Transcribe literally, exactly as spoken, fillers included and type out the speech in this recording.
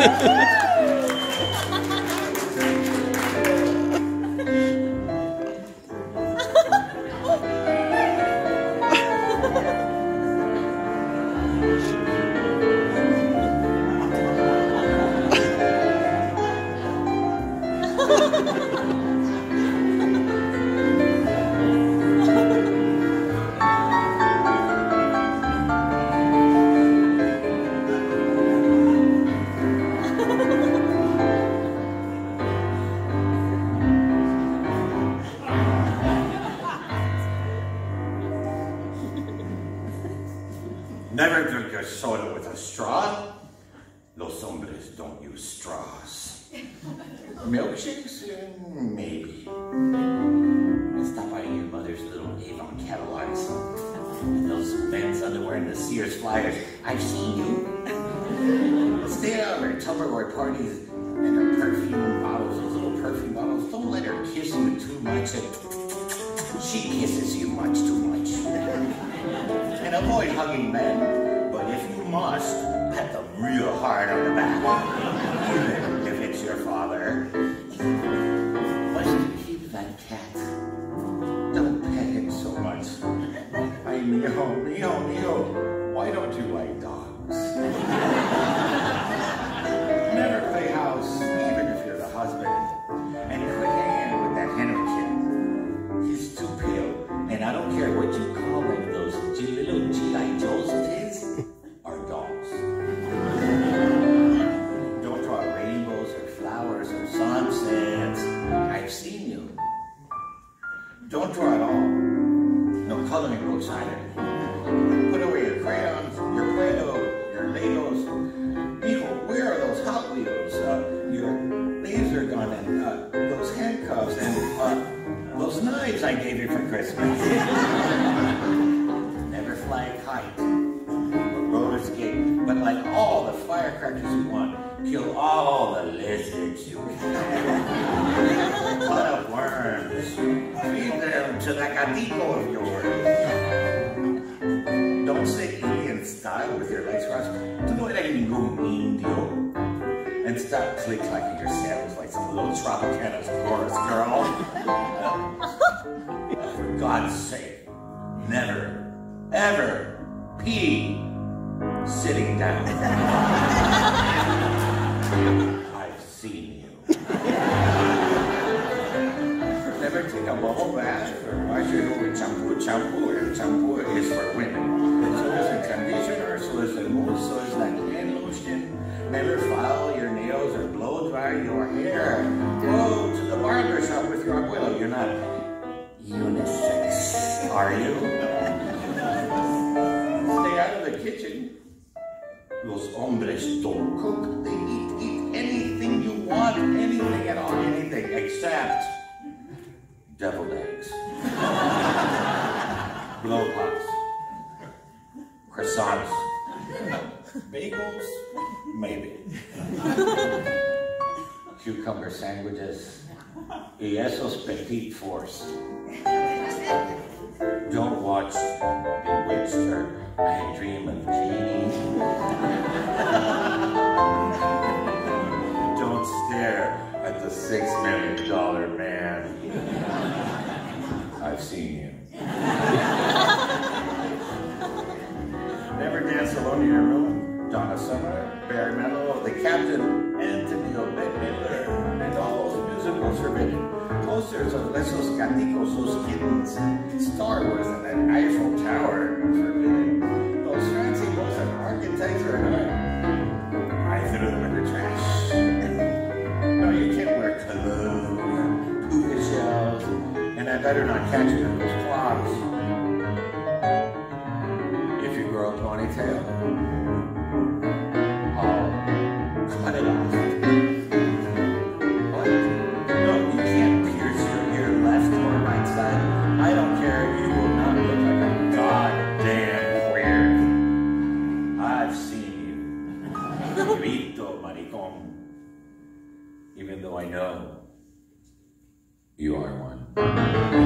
Never drink a soda with a straw. Los hombres don't use straws. Milkshakes? Maybe. Stop by your mother's little Avon catalogs. And those men's underwear and the Sears flyers. I've seen you. Stay out of her Tupperware parties and her perfume bottles, those little perfume bottles. Don't let her kiss you too much. She kisses you much too much. And avoid hugging men, but if you must, pat them real hard on the back, even if it's your father. Must you keep that cat? Don't pet him so much. Ay, mijo, mijo, mijo, why don't you like dogs? Never play house, even if you're the husband. And quit hanging with that Henry kid. He's too pale, and I don't care what you call him, those little G I Joes of his are dolls. Don't draw rainbows or flowers or sunsets. I've seen you. Don't draw at all. No coloring books either. Put away your crayons, your Play-Doh, your Legos. Mijo, where are those Hot Wheels? Uh, your laser gun and uh, those handcuffs and uh, those knives I gave you for Christmas. Never fly a kite or roller skate, but like all the firecrackers you want, kill all the lizards you can. Cut up worms, feed them to that gatito of yours. Don't say Indian style with your legs crossed. Tú no eres ningún indio. And stop click-clacking your sandals like some little Tropicana's chorus girl. For God's sake, never, ever pee sitting down. I've seen you. Never take a bubble bath or wash your hair with shampoo. Shampoo or shampoo is for women. So is the conditioner, so is the mousse, so is that hand lotion. Never file your nails or blow dry your hair. Go to the barber shop with your abuelo. You're not unisex, are you? Stay out of the kitchen. Los hombres don't cook. They eat, eat anything you want, anything at all, anything except deviled eggs, blow pops, croissants, bagels, maybe, cucumber sandwiches, y esos petit fours. Don't watch Bewitched or I Dream of Jeannie. Don't stare at the six million dollar man. I've seen you. Never dance alone in your room. Donna Summer, Barry Manilow, the Captain, Anthony Bette Midler, and all those musicals forbidden. Posters of esos gaticos, those kittens, Star Wars, and that Eiffel Tower forbidden. Those fancy books of architects are not. I threw them in the trash. No, you can't wear cologne, puka shells, and I better not catch you in those clogs. If you grow a ponytail, I'll cut it off. What? No, you can't pierce your ear left or right side. I don't care. You will not look like a goddamn queer. I've seen you. Grito, maricón. Even though I know you are one.